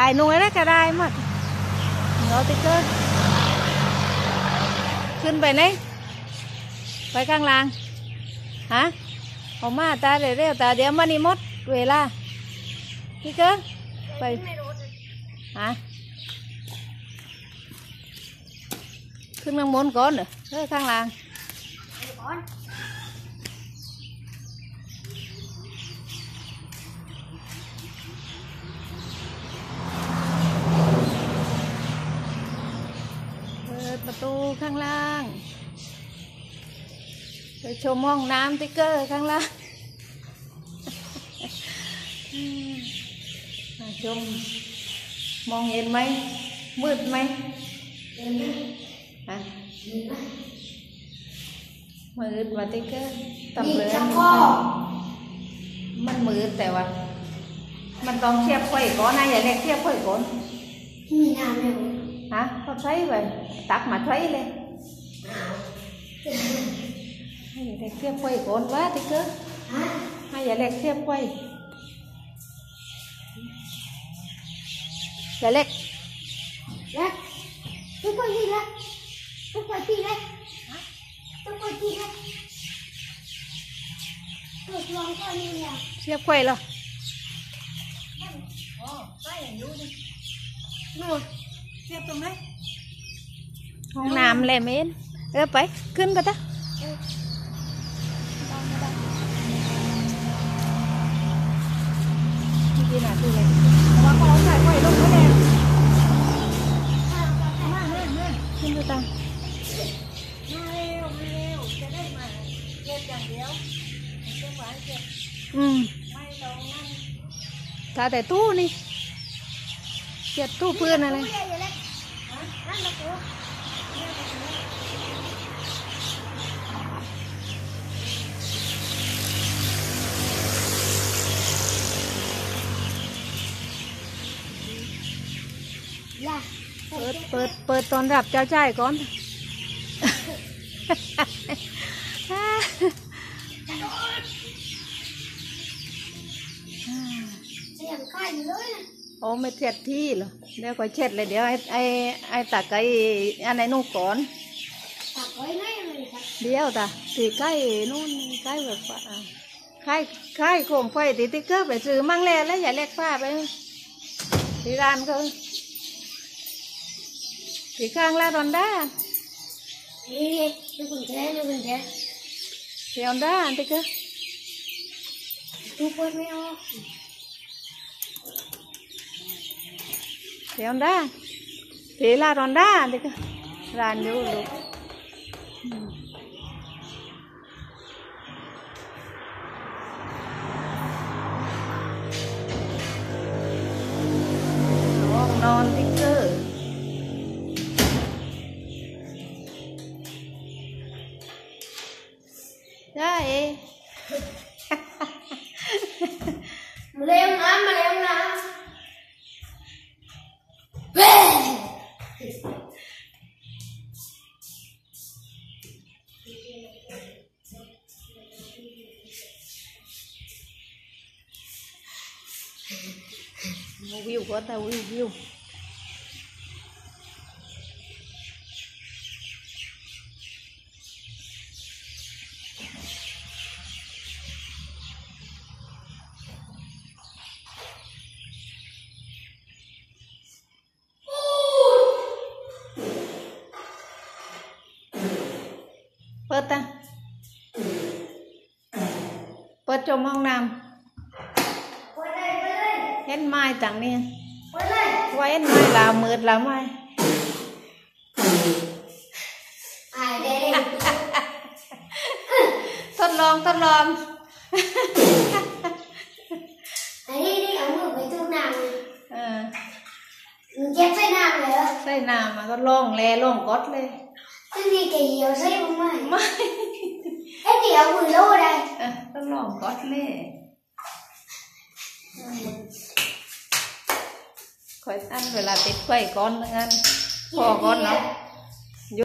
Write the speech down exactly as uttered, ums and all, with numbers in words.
ถ่ายหน่วยแล้วก็ได้หมดเราติ๊กเกอร์ขึ้นไปไหนไปข้างล่างฮะออกมาตาเร็วๆตาเดี๋ยวมันนี่มดเวลาติ๊กเกอร์ไปฮะขึ้นข้างบนก่อนเหรอเออข้างล่างเปิดประตูข้างล่างไปชมห้องน้ำติ๊กเกอร์ข้างล่างชมมองเห็นไหมมืดไหมฮะมืดว่าติ๊กเกอร์ตำเลยมันมืดแต่ว่ามันต้องเทียบไฟก่อนนะอย่าเล็กเทียบไฟก่อนมีน้ำไหมฮะเขาใช้ไปตักมาใช้เลยให้อย่าเล็กเทียบไฟก่อนว่าติ๊กเกอร์ให้อย่าเล็กเทียบไฟอย่าเล็กเล็กตุ๊กตีเล็กตุ๊กตีเล็กตุ๊กตีเล็กตุ๊กลองก็นี่แหละเทียบไฟเหรออ๋อไฟอยู่ดินู่นเทียบตรงไหนห้องน้ำเลยเมนเออไปขึ้นไปจ้ะที่ไหนที่ไหนว่าเขาใส่ไฟลงไม่แรงมามามาขึ้นไปจ้ะมาเร็วมาเร็วจะได้มาเก็บอย่างเดียวเก็บไว้เก็บอืมไม่ต้องนั่งถ้าแต่ตู้นี่เก็บตู้เพื่อนอะไรเปิดเปิดเปิดตอนรับเจ้าชายก่อนโอ้ไม่เช็ดที่เหรอเดี๋ยวก็เช็ดเลยเดี๋ยวไอ้ไอ้ไอ้ตักไอ้อันไหนนู่นก่อนตักไว้ไหนเลยครับเดี๋ยวตาตีใกล้นู่นใกล้แบบว่าใกล้ใกล้โคมไฟตีติ๊กเกอร์ไปซื้อมั่งแล้วแล้วอย่าเล็กฟ้าไปที่ร้านเขาที่ข้างร้านดอนด้าเฮ้ยดูกุญแจดูกุญแจที่ดอนด้าติ๊กเกอร์ดูเปิดไม่ออกที่ดอนด้าที่ร้านดอนด้าติ๊กเกอร์ร้านอยู่ลูกนอนติ๊กเกอร์ได้เองมาเร็วนะมาเร็วนะเว้ยวิวก็แต่วิววิวเปิดตาเปิดจมห้องน้ำเห็นไม้ต่างเนี่ยไว้เห็นไม้ลาวมืดลาวไม้ทดลองทดลองไอ้นี่นี่เอามือไปจุ่มน้ำเออเก็บใส่น้ำเลยใส่น้ำมันก็ลงแลลงกดเลยที่นี่แกเหี่ยวใส่ไม่ไม่ไอ้เดี๋ยวมือโล่ได้เออก็ลงกดเลยคอยอันเวลาติดไฟก้อนนึงอันพอก้อนเนาะ